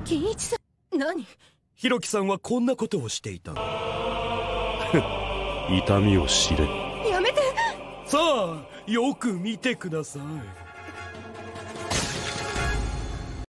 銀一さん、何？ ひろきさんはこんなことをしていた。 痛みを知れ。 やめて。 さあ、よく見てください。